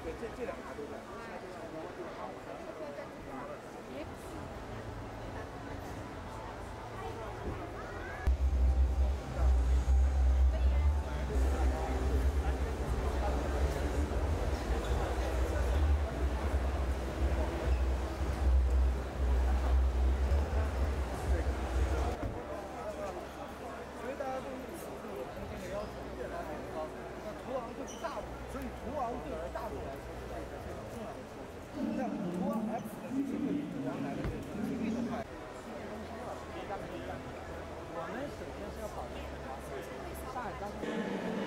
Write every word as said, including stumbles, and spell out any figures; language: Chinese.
对，这这两台都在。所以大家对于尺寸的空间的要求越来越高。那途昂就是大的，所以途昂对于大众来说是一个非常重要的车型。像途昂 X 的这个会比途昂来的这个轻力的快。我们首先是要保持上海交通。